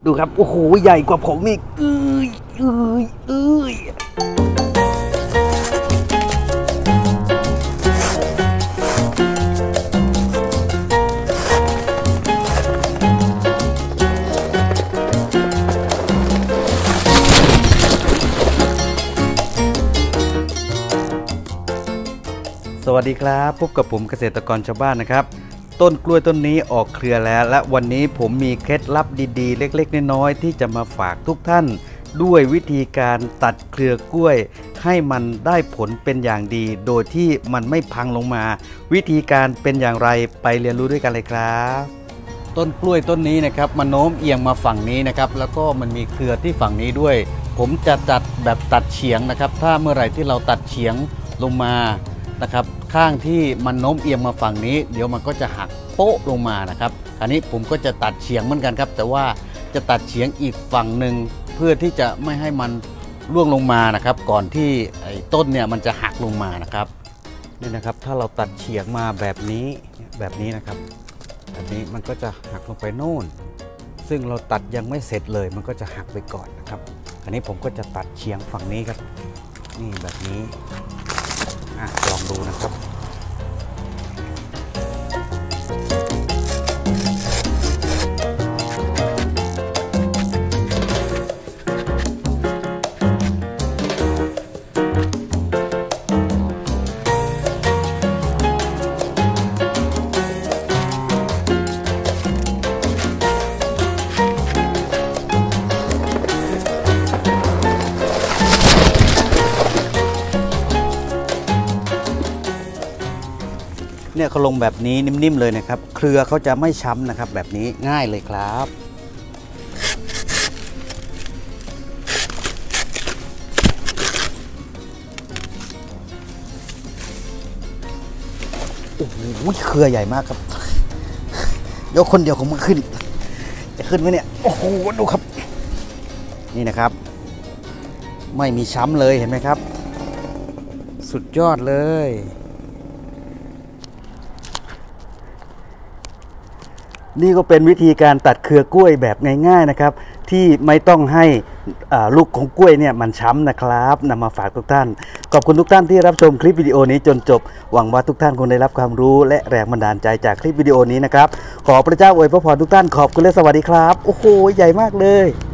ดูครับโอ้โหใหญ่กว่าผมอีกสวัสดีครับพบกับผมเกษตรกรชาวบ้านนะครับต้นกล้วยต้นนี้ออกเครือแล้วและวันนี้ผมมีเคล็ดลับดีๆเล็กๆน้อยๆที่จะมาฝากทุกท่านด้วยวิธีการตัดเครือกล้วยให้มันได้ผลเป็นอย่างดีโดยที่มันไม่พังลงมาวิธีการเป็นอย่างไรไปเรียนรู้ด้วยกันเลยครับต้นกล้วยต้นนี้นะครับมันโน้มเอียงมาฝั่งนี้นะครับแล้วก็มันมีเครือที่ฝั่งนี้ด้วยผมจะตัดแบบตัดเฉียงนะครับถ้าเมื่อไหร่ที่เราตัดเฉียงลงมานะครับข้างที่มันโน้มเอียงมาฝั่งนี้เดี๋ยวมันก็จะหักโป๊ะลงมานะครับอันนี้ผมก็จะตัดเฉียงเหมือนกันครับแต่ว่าจะตัดเฉียงอีกฝั่งหนึ่งเพื่อที่จะไม่ให้มันร่วงลงมานะครับก่อนที่ไอ้ต้นเนี่ยมันจะหักลงมานะครับนี่นะครับถ้าเราตัดเฉียงมาแบบนี้นะครับแบบนี้มันก็จะหักลงไปโน่นซึ่งเราตัดยังไม่เสร็จเลยมันก็จะหักไปก่อนนะครับอันนี้ผมก็จะตัดเฉียงฝั่งนี้ครับนี่แบบนี้ลองดูนะครับเนี่ยเขาลงแบบนี้นิ่มๆเลยนะครับเครือเขาจะไม่ช้ำนะครับแบบนี้ง่ายเลยครับโอ้โหเครือใหญ่มากครับยกคนเดียวของมันขึ้นจะขึ้นไหมเนี่ยโอ้โหดูครับนี่นะครับไม่มีช้ำเลยเห็นไหมครับสุดยอดเลยนี่ก็เป็นวิธีการตัดเครือกล้วยแบบง่ายๆนะครับที่ไม่ต้องให้ลูกของกล้วยเนี่ยมันช้ำนะครับนำมาฝากทุกท่านขอบคุณทุกท่านที่รับชมคลิปวิดีโอนี้จนจบหวังว่าทุกท่านคงได้รับความรู้และแรงบันดาลใจจากคลิปวิดีโอนี้นะครับขอพระเจ้าอวยพรทุกท่านขอบคุณและสวัสดีครับโอ้โหใหญ่มากเลย